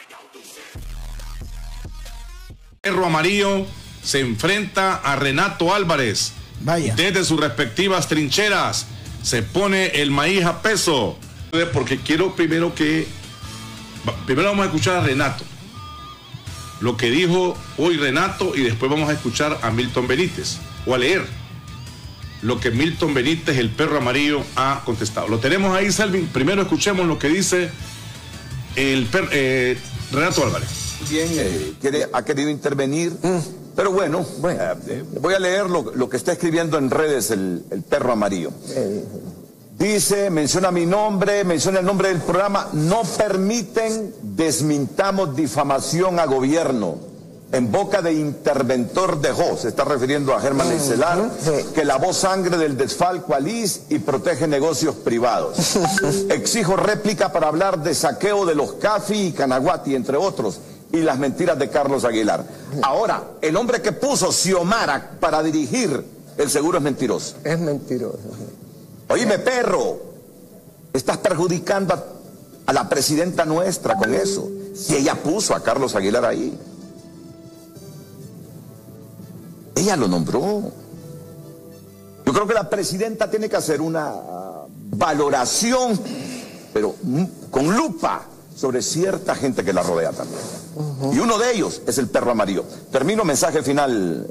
Perro Amarillo se enfrenta a Renato Álvarez. Vaya. Desde sus respectivas trincheras se pone el maíz a peso. Porque quiero primero vamos a escuchar a Renato, lo que dijo hoy Renato, y después vamos a escuchar a Milton Benítez, o a leer lo que Milton Benítez, el Perro Amarillo, ha contestado. Lo tenemos ahí, Selvin. Primero escuchemos lo que dice Renato Álvarez. Bien, ha querido intervenir, pero bueno, voy a leer lo que está escribiendo en redes el Perro Amarillo. Dice, menciona mi nombre, menciona el nombre del programa. No permiten, desmintamos difamación a gobierno. En boca de interventor dejó, se está refiriendo a Germán Leicelar, que lavó sangre del desfalco a Liz y protege negocios privados. Exijo réplica para hablar de saqueo de los Cafi y Canaguati, entre otros, y las mentiras de Carlos Aguilar. Ahora, el hombre que puso Xiomara para dirigir el seguro es mentiroso. Es mentiroso. Oíme, perro, estás perjudicando a la presidenta nuestra con eso. Si ella puso a Carlos Aguilar ahí. Ella lo nombró. Yo creo que la presidenta tiene que hacer una valoración, pero con lupa, sobre cierta gente que la rodea también. Y uno de ellos es el Perro Amarillo. Termino, mensaje final.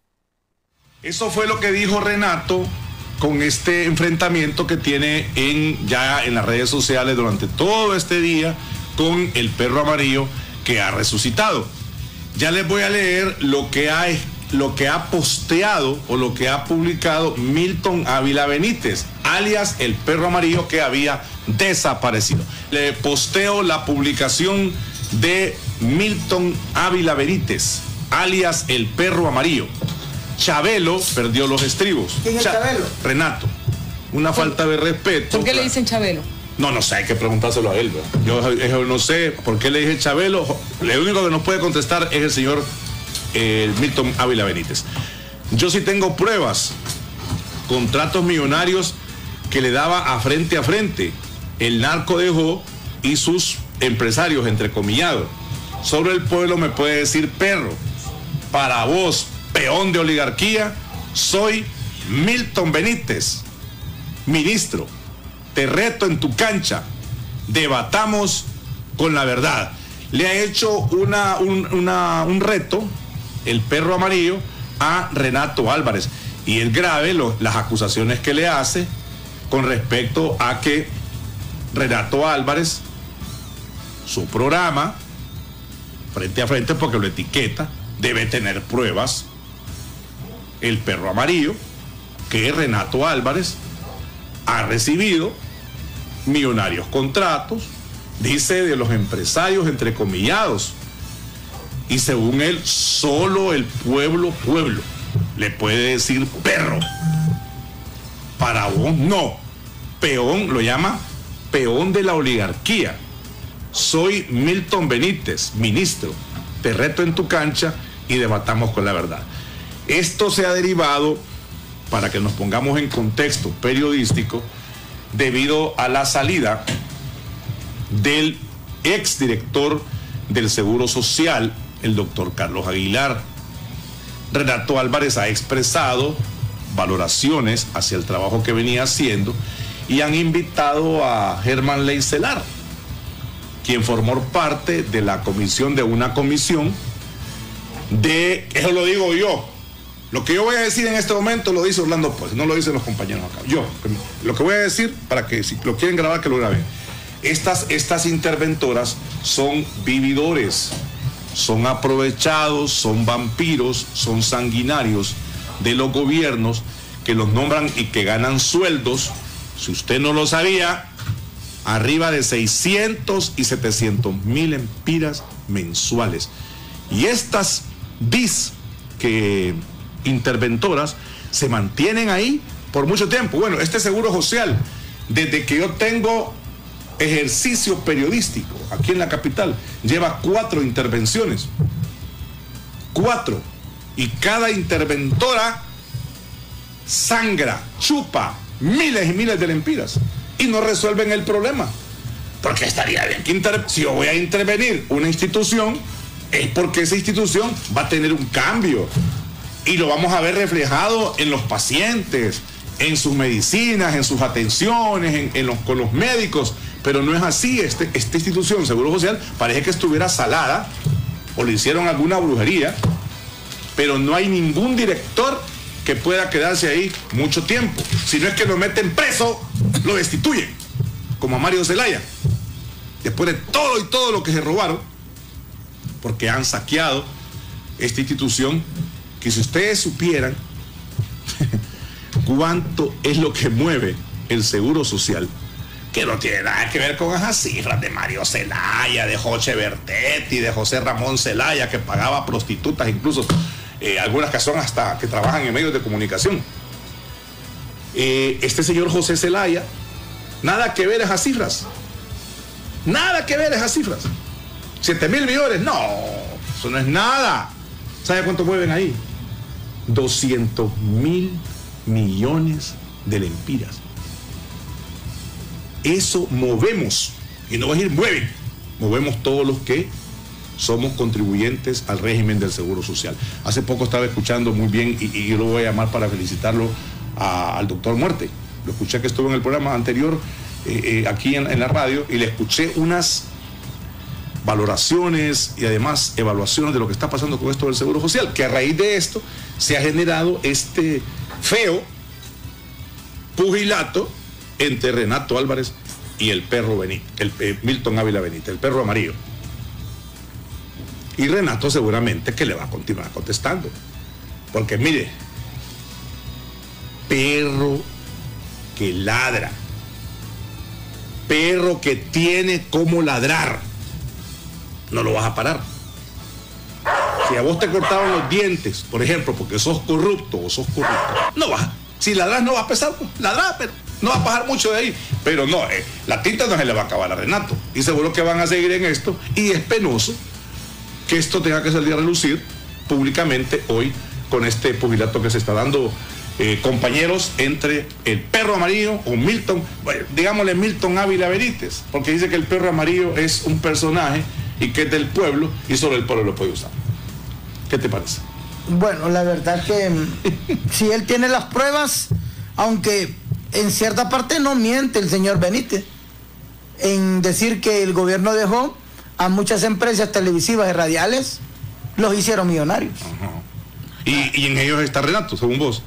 Eso fue lo que dijo Renato con este enfrentamiento que tiene ya en las redes sociales durante todo este día con el Perro Amarillo, que ha resucitado. Ya les voy a leer lo que ha posteado o lo que ha publicado Milton Ávila Benítez, alias el Perro Amarillo, que había desaparecido. Le posteo la publicación de Milton Ávila Benítez, alias el Perro Amarillo. Chabelo perdió los estribos. ¿Quién es Chabelo? Renato. Una falta de respeto. ¿Por qué le dicen Chabelo? No sé, hay que preguntárselo a él, ¿verdad? Yo no sé por qué le dije Chabelo. El único que nos puede contestar es el señor Milton Ávila Benítez. Yo sí tengo pruebas, contratos millonarios que le daba a frente el narco dejó y sus empresarios, entrecomillados. Sobre el pueblo me puede decir perro. Para vos, peón de oligarquía, soy Milton Benítez, ministro. Te reto en tu cancha, debatamos con la verdad. Le ha hecho un reto el Perro Amarillo a Renato Álvarez, y es grave las acusaciones que le hace con respecto a que Renato Álvarez, su programa Frente a Frente, porque lo etiqueta, debe tener pruebas. El Perro Amarillo, que Renato Álvarez ha recibido millonarios contratos, dice, de los empresarios entrecomillados, y según él, solo el pueblo le puede decir perro. Para vos no. Peón, lo llama peón de la oligarquía. Soy Milton Benítez, ministro. Te reto en tu cancha y debatamos con la verdad. Esto se ha derivado, para que nos pongamos en contexto periodístico, debido a la salida del exdirector del Seguro Social, el doctor Carlos Aguilar. Renato Álvarez ha expresado valoraciones hacia el trabajo que venía haciendo y han invitado a Germán Leicelar, quien formó parte de la comisión, de una comisión eso lo digo yo. Lo que yo voy a decir en este momento lo dice Orlando, pues no lo dicen los compañeros acá. Yo, lo que voy a decir, para que si lo quieren grabar, que lo graben. Estas interventoras son vividores, son aprovechados, son vampiros, son sanguinarios de los gobiernos que los nombran y que ganan sueldos, si usted no lo sabía, arriba de 600 y 700.000 empiras mensuales. Y estas interventoras se mantienen ahí por mucho tiempo. Bueno, este Seguro Social, desde que yo tengo ejercicio periodístico aquí en la capital, lleva 4 intervenciones. 4. Y cada interventora sangra, chupa miles y miles de lempiras y no resuelven el problema. Porque estaría bien que si yo voy a intervenir una institución, es porque esa institución va a tener un cambio. Y lo vamos a ver reflejado en los pacientes, en sus medicinas, en sus atenciones, con los médicos. Pero no es así. Esta institución, Seguro Social, parece que estuviera salada o le hicieron alguna brujería, pero no hay ningún director que pueda quedarse ahí mucho tiempo. Si no es que lo meten preso, lo destituyen, como a Mario Zelaya, después de todo lo que se robaron, porque han saqueado esta institución, que si ustedes supieran cuánto es lo que mueve el Seguro Social, que no tiene nada que ver con esas cifras de Mario Zelaya, de Joche Bertetti, de José Ramón Zelaya, que pagaba prostitutas, incluso algunas que son hasta que trabajan en medios de comunicación. Este señor José Zelaya, nada que ver esas cifras. Nada que ver esas cifras. 7.000 millones, no, eso no es nada. ¿Sabe cuánto mueven ahí? 200.000 millones de lempiras. Eso movemos, y no voy a decir movemos todos los que somos contribuyentes al régimen del Seguro Social. Hace poco estaba escuchando muy bien, y yo lo voy a llamar para felicitarlo al doctor Muerte. Lo escuché que estuvo en el programa anterior, aquí en la radio, y le escuché unas valoraciones y además evaluaciones de lo que está pasando con esto del Seguro Social, que a raíz de esto se ha generado este feo pugilato entre Renato Álvarez y el perro Milton Ávila Benítez, el perro amarillo. Y Renato seguramente que le va a continuar contestando, porque mire, perro que ladra, perro que tiene cómo ladrar, no lo vas a parar. Si a vos te cortaron los dientes, por ejemplo, porque sos corrupto o sos corrupto, no vas. Si ladras no vas a pesar, pues, ladrás, pero no va a pasar mucho de ahí. Pero no, la tinta no se le va a acabar a Renato. Y seguro que van a seguir en esto. Y es penoso que esto tenga que salir a relucir públicamente hoy con este pugilato que se está dando, compañeros, entre el perro amarillo o Milton, bueno, digámosle Milton Ávila Benítez, porque dice que el perro amarillo es un personaje y que es del pueblo y solo el pueblo lo puede usar. ¿Qué te parece? Bueno, la verdad que si él tiene las pruebas, aunque en cierta parte no miente el señor Benítez en decir que el gobierno dejó a muchas empresas televisivas y radiales, los hicieron millonarios. Ajá. Y en ellos está Renato, según vos.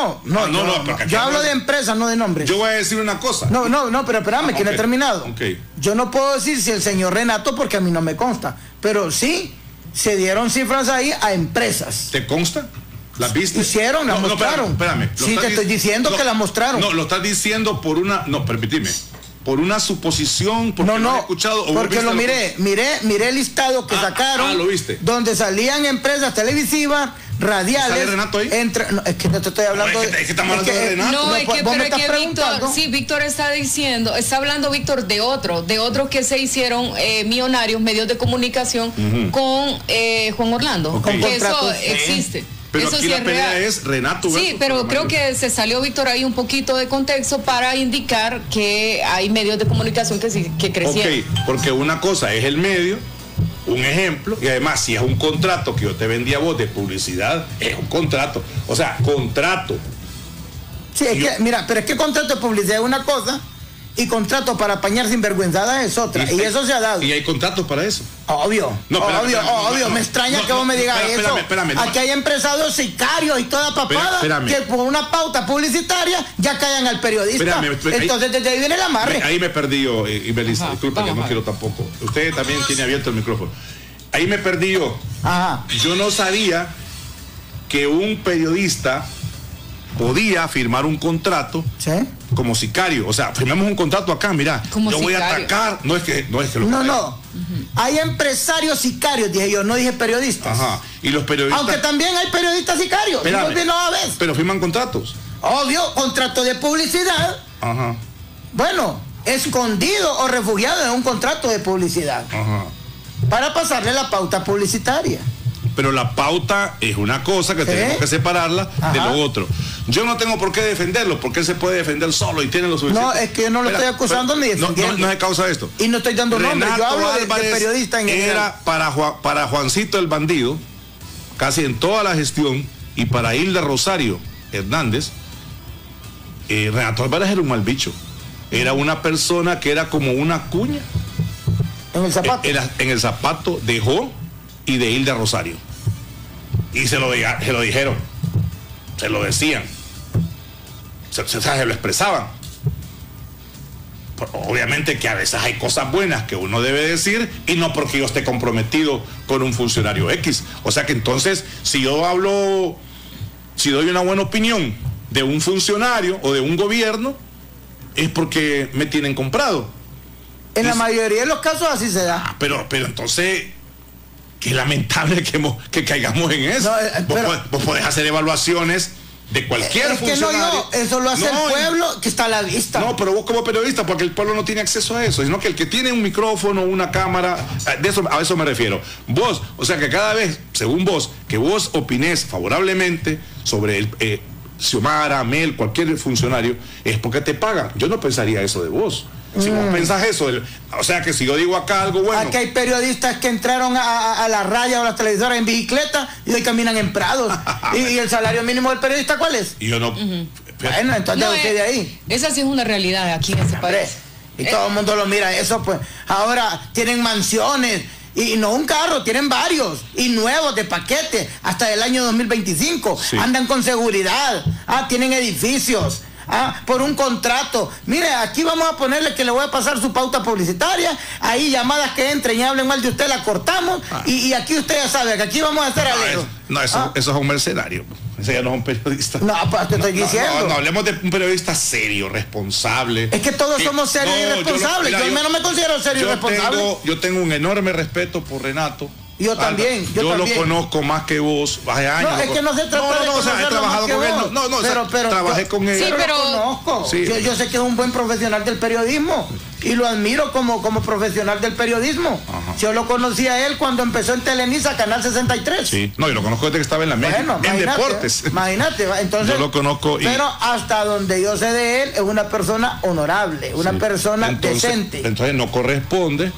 Yo hablo de empresas, no de nombres. Yo voy a decir una cosa. No, pero espérame, que no he terminado. Okay. Yo no puedo decir si el señor Renato, porque a mí no me consta, pero sí se dieron cifras ahí a empresas. ¿Te consta? ¿Las viste? Hicieron, las mostraron. Espérame. Sí, te estoy diciendo que las mostraron. No, lo estás diciendo por una... No, permíteme. Por una suposición, porque no he escuchado... porque lo miré el listado que sacaron. ¿Lo viste? Donde salían empresas televisivas, radiales. ¿Sale Renato ahí? Es que no te estoy hablando es que estamos hablando de Renato. No, es que, pero es que Víctor está hablando Víctor de otros que se hicieron millonarios, medios de comunicación, con Juan Orlando. Okay. Que eso existe. Pero eso aquí sí la es pelea real. es Renato. Sí, pero creo que se salió Víctor ahí un poquito de contexto para indicar que hay medios de comunicación que crecieron. Ok, porque una cosa es el medio, un ejemplo, y además si es un contrato que yo te vendí a vos de publicidad, es un contrato. O sea, contrato. Sí, mira, pero es que contrato de publicidad es una cosa y contrato para apañar sinvergüenzada es otra. Y eso se ha dado. ¿Y hay contratos para eso? Obvio. Espérame, me extraña que vos me digas eso. Espérame, Aquí hay empresarios sicarios y toda papada que por una pauta publicitaria ya callan al periodista. Entonces desde ahí viene el amarre. Ahí me perdí yo, y Melissa, disculpa que no quiero tampoco. Usted también tiene abierto el micrófono. Ahí me perdí yo. Ajá. Yo no sabía que un periodista podía firmar un contrato como sicario. O sea, firmamos un contrato acá, mira, yo voy a atacar. No es que No. Hay empresarios sicarios, dije yo, no dije periodistas. Ajá. Y los periodistas. Aunque también hay periodistas sicarios. Pero firman contratos. Obvio, contrato de publicidad. Ajá. Bueno, escondido o refugiado en un contrato de publicidad. Ajá. Para pasarle la pauta publicitaria. pero la pauta es una cosa que tenemos que separarla de lo otro. Yo no tengo por qué defenderlo, porque él se puede defender solo y tiene lo suficiente. No, es que yo no lo estoy acusando ni defendiendo. No es causa de esto. Y no estoy dando nombre, yo hablo de periodista en general. Era para Juancito el bandido, casi en toda la gestión, y para Hilda Rosario Hernández, Renato Álvarez era un mal bicho. Era una persona que era como una cuña en el zapato. En el zapato de Jo y de Hilda Rosario. Y se lo dijeron, se lo decían, se lo expresaban. Obviamente que a veces hay cosas buenas que uno debe decir, y no porque yo esté comprometido con un funcionario X. O sea que entonces, si yo doy una buena opinión de un funcionario o de un gobierno, es porque me tienen comprado. En la mayoría de los casos así se da. Pero entonces, qué lamentable que caigamos en eso. Vos podés hacer evaluaciones de cualquier funcionario. Eso lo hace el pueblo, que está a la vista. No, pero vos como periodista, porque el pueblo no tiene acceso a eso, sino que el que tiene un micrófono, una cámara, a eso me refiero. Vos, o sea que cada vez, según vos, que vos opinés favorablemente sobre Xiomara, Mel, cualquier funcionario, es porque te pagan. Yo no pensaría eso de vos. Si vos pensás eso, o sea que si yo digo acá algo bueno. Aquí hay periodistas que entraron a la raya o las televisoras en bicicleta y hoy caminan en prados. ¿Y el salario mínimo del periodista cuál es? Y yo no. Bueno, entonces usted de ahí. Esa sí es una realidad aquí en este país. Y todo el mundo lo mira eso, pues. Ahora tienen mansiones. Y no un carro, tienen varios, y nuevos de paquete, hasta el año 2025. Sí. Andan con seguridad, tienen edificios, por un contrato. Mire, aquí vamos a ponerle que le voy a pasar su pauta publicitaria, ahí llamadas que entren y hablen mal de usted, la cortamos, y aquí usted ya sabe que aquí vamos a estar alegres. Eso es un mercenario. Ese ya no es un periodista. No, pues te estoy diciendo. No, hablemos de un periodista serio, responsable. Es que todos somos serios y responsables. Yo al menos me considero serio y responsable. Yo tengo un enorme respeto por Renato. Yo también. Yo lo conozco más que vos. Hace años. No, es que no se trata de he trabajado con él. Pero trabajé con él. Sí, pero conozco. Sí. Yo sé que es un buen profesional del periodismo. Y lo admiro como profesional del periodismo. Ajá. Yo lo conocí a él cuando empezó en Telenisa, Canal 63. Sí, no, y lo conozco desde que estaba en la media. Bueno, en deportes. Imagínate, entonces. Yo lo conozco. Pero hasta donde yo sé de él, es una persona honorable, una persona decente. Entonces no corresponde.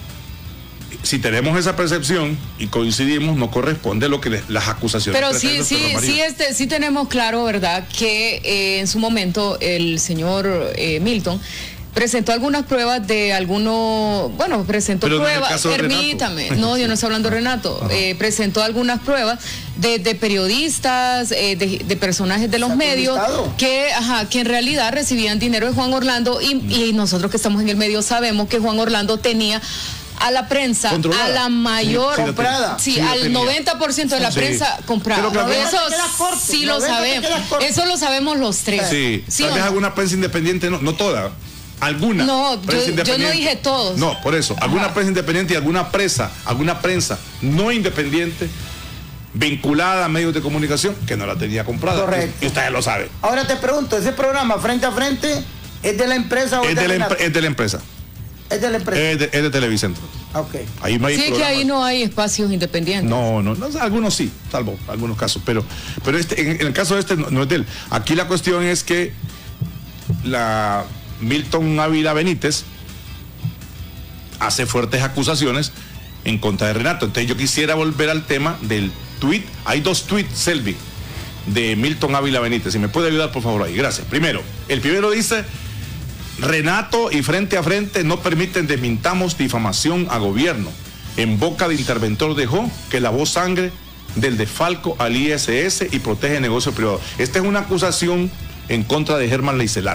Si tenemos esa percepción y coincidimos, no corresponde lo que las acusaciones. Pero sí tenemos claro, ¿verdad?, que en su momento el señor Milton presentó algunas pruebas de presentó pruebas, permítame, no, yo no estoy hablando de Renato, presentó algunas pruebas de periodistas, de personajes de los medios que en realidad recibían dinero de Juan Orlando y nosotros que estamos en el medio sabemos que Juan Orlando tenía a la prensa, controlada, a la mayor comprada. Al 90% de la prensa comprada. Eso sí lo sabemos. Eso lo sabemos los tres. Sí. Tal vez alguna prensa independiente, no toda. Alguna. No, yo no dije todos. No, por eso. Alguna prensa independiente y alguna prensa no independiente vinculada a medios de comunicación que no la tenía comprada. Correcto. Y ustedes lo saben. Ahora te pregunto, ¿ese programa Frente a Frente es de la empresa o es de la empresa? Es de la empresa. Es de la empresa. Es de Televicentro. Okay. Ahí no hay que ahí no hay espacios independientes. No, algunos sí, salvo algunos casos, pero en el caso de no es de él. Aquí la cuestión es que la Milton Ávila Benítez hace fuertes acusaciones en contra de Renato. Entonces yo quisiera volver al tema del tuit. Hay 2 tuits, Selvi, de Milton Ávila Benítez. Si me puede ayudar, por favor, ahí. Gracias. El primero dice: Renato y Frente a Frente no permiten desmintamos difamación a gobierno. En boca de interventor dejó que lavó sangre del desfalco al ISS y protege negocios privados. Esta es una acusación en contra de Germán Leicelar,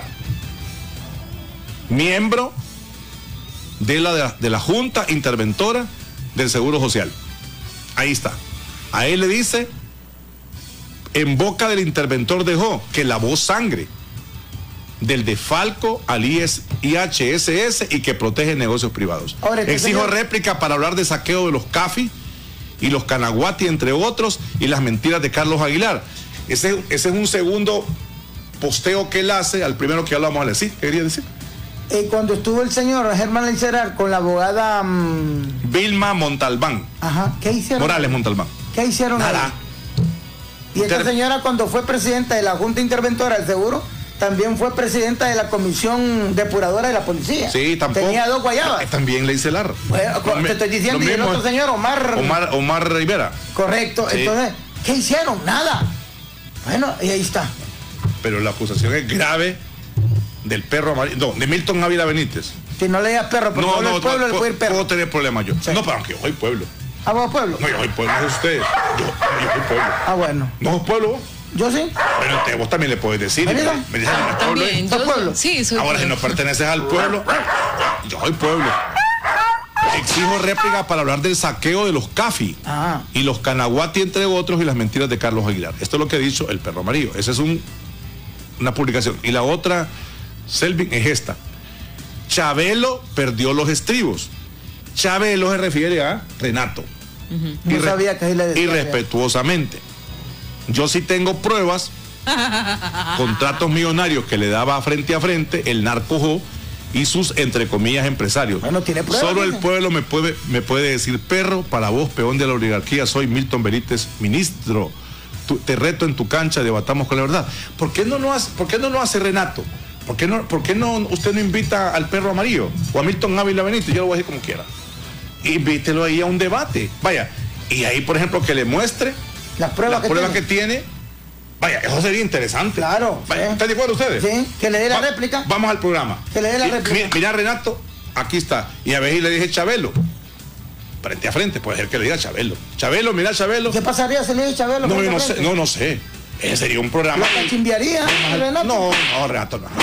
miembro de la Junta Interventora del Seguro Social. Ahí está. A él le dice: en boca del interventor dejó que lavó sangre del desfalco al IHSS y que protege negocios privados. Exijo réplica para hablar de saqueo de los CAFI y los Canaguati, entre otros, y las mentiras de Carlos Aguilar. Ese es un segundo posteo que él hace al primero que hablamos a decir. ¿Qué quería decir? Cuando estuvo el señor Germán Leicelar con la abogada Vilma Montalbán. ¿Qué hicieron? Morales Montalbán. ¿Qué hicieron? Nada. Y esta señora, cuando fue presidenta de la Junta Interventora del Seguro, también fue presidenta de la Comisión Depuradora de la Policía. Sí, tampoco. Tenía 2 guayabas. También le hice el Bueno, te estoy diciendo, y el otro señor, Omar Rivera. Correcto. Sí. Entonces, ¿qué hicieron? Nada. Bueno, y ahí está. Pero la acusación es grave del perro amarillo. No, de Milton Ávila Benítez. Si no le digas perro, porque el pueblo le puede ir perro. Puedo tener problemas yo. Sí. No, pero aunque yo soy pueblo. ¿A vos pueblo? No, yo soy pueblo, no es usted. Yo soy pueblo. Ah, bueno. ¿No sos pueblo? Yo sí. Bueno, vos también le puedes decir. Me dicen, también. ¿Sos pueblo? Sí, soy ahora, pueblo. si no perteneces al pueblo, yo soy pueblo. Exijo réplica para hablar del saqueo de los CAFI y los Canaguati, entre otros, y las mentiras de Carlos Aguilar. Esto es lo que ha dicho el perro amarillo. Esa es una publicación. Y la otra, Selvin, es esta. Chabelo perdió los estribos. Chabelo se refiere a Renato. No sabía que ahí le decía. Irrespetuosamente. Yo sí tengo pruebas, contratos millonarios que le daba frente a frente el narco y sus, entre comillas, empresarios. Bueno, tiene pruebas. Solo el pueblo me puede decir perro. Para vos, peón de la oligarquía, soy Milton Benítez, ministro. Te reto en tu cancha, debatamos con la verdad. ¿Por qué no lo hace Renato? ¿Por qué no usted no invita al perro amarillo o a Milton Ávila Benítez? Yo lo voy a decir como quiera. Invítelo ahí a un debate. Vaya, y ahí, por ejemplo, que le muestre las pruebas que tiene. Vaya, eso sería interesante. Claro. Vaya, ¿están de acuerdo ustedes? Sí, que le dé la réplica. Vamos al programa. Que le dé la réplica. Mira, Renato, aquí está. Y a ver, y le dije Chabelo. Frente a frente, puede ser que le diga Chabelo. Chabelo, mira Chabelo. ¿Qué pasaría si le dice Chabelo? No, yo no sé. Ese sería un programa. ¿La cachimbiaría, Renato? No, Renato, no.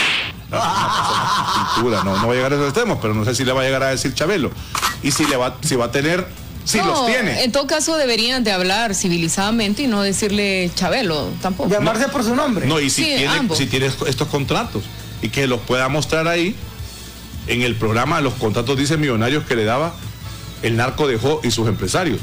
No va a llegar a esos temas, pero no sé si le va a llegar a decir Chabelo. Y si va a tener, si los tiene. En todo caso deberían de hablar civilizadamente y no decirle Chabelo tampoco. Llamarse por su nombre. No, y si tiene estos contratos y que los pueda mostrar ahí en el programa, los contratos dice millonarios que le daba el narco dejó y sus empresarios.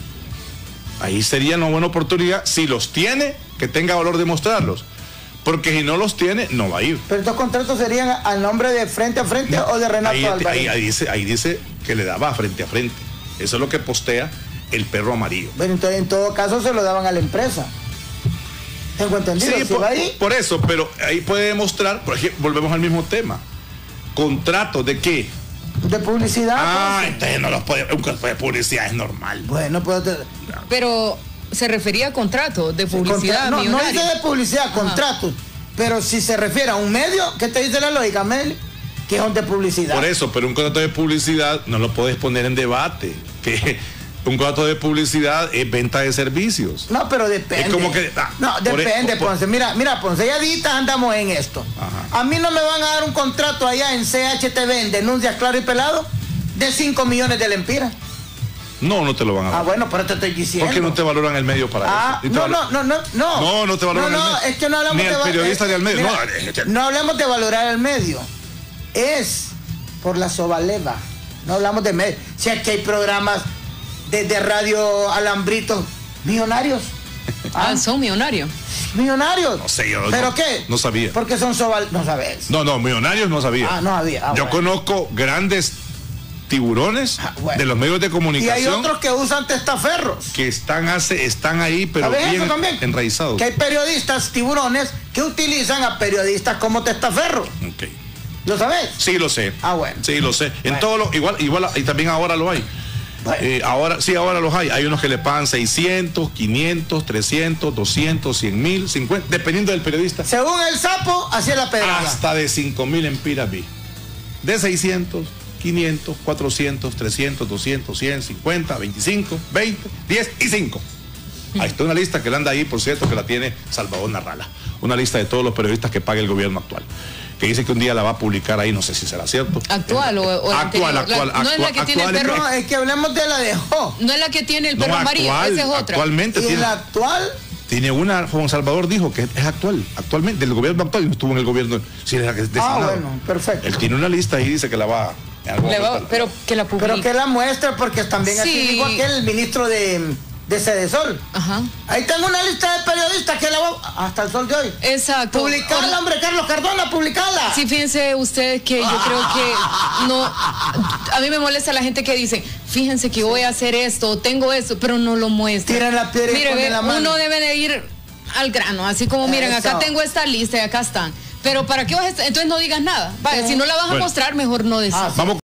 Ahí sería una buena oportunidad, si los tiene, que tenga valor de mostrarlos. Porque si no los tiene, no va a ir. Pero estos contratos serían al nombre de Frente a Frente o de Renato Álvarez. Ahí dice que le daba Frente a Frente. Eso es lo que postea el perro amarillo. Bueno, entonces en todo caso se lo daban a la empresa. ¿Tengo entendido? Sí, por eso, pero ahí puede demostrar, por ejemplo, volvemos al mismo tema. ¿Contratos de qué? De publicidad. Entonces no los puede. Un contrato de publicidad es normal. Bueno, pues. Pero se refería a contratos de publicidad. No dice de publicidad, contratos. Pero si se refiere a un medio, ¿qué te dice la lógica, Mel? Que son de publicidad. Por eso, pero un contrato de publicidad no lo puedes poner en debate. Que un contrato de publicidad es venta de servicios. No, pero depende. Es como que. Depende, Ponce. Mira, Ponce, ya ahorita andamos en esto. Ajá. A mí no me van a dar un contrato allá en CHTV, en Denuncias Claro y Pelado, de 5 millones de lempiras. No te lo van a dar. Bueno, pero te estoy diciendo. ¿Por qué no te valoran el medio para eso? No te valoran el medio. Es que no hablamos ni el periodista ni el medio. No hablamos de valorar el medio. Es por la sobaleva. No hablamos de medio. Si aquí hay programas de radio Alambritos millonarios. Son millonarios. Millonarios. No sé, yo. ¿Pero qué? No sabía. Porque son no sabes. No, millonarios no sabía. No había. Yo conozco grandes tiburones de los medios de comunicación. Y hay otros que usan testaferros. Que están ahí, pero bien enraizados. Que hay periodistas tiburones que utilizan a periodistas como testaferros. Okay. ¿Lo sabes? Sí, lo sé. Bueno. Sí, lo sé. En todos los, igual, y también ahora lo hay. Bueno. Ahora los hay. Hay unos que le pagan 600, 500, 300, 200, 100 mil, 50, dependiendo del periodista. Según el sapo, así es la pedrada. Hasta de 5,000 empiras vi. De 600, 500, 400, 300, 200, 100, 50, 25, 20, 10 y 5. Ahí está una lista que le anda ahí, por cierto, que la tiene Salvador Narrala. Una lista de todos los periodistas que paga el gobierno actual. Que dice que un día la va a publicar ahí, no sé si será cierto. Actual o actual. No es la que tiene el perro. No, es que hablemos de la de Jo. No es la que tiene el perro amarillo, esa es otra. Actualmente tiene. ¿Y la actual? Tiene una, Juan Salvador dijo que es actualmente, del gobierno actual, y no estuvo en el gobierno. Sí, es la que es designado. Bueno, perfecto. Él tiene una lista y dice que la va pero que la publique. Pero que la muestre, porque también así dijo aquel ministro de de Cedesol. Ajá. Ahí tengo una lista de periodistas que la voy hasta el sol de hoy. Exacto. Publicarla, hombre, Carlos Cardona, publicarla. Sí, fíjense ustedes que yo creo que no, a mí me molesta la gente que dice, fíjense que voy a hacer esto, tengo esto, pero no lo muestra. Tiran la piedra y ponen la mano. Uno debe de ir al grano, así como miren, acá tengo esta lista y acá están. Pero ¿para qué vas a estar? Entonces no digas nada. Vaya, si no la vas a mostrar, mejor no decir. Vamos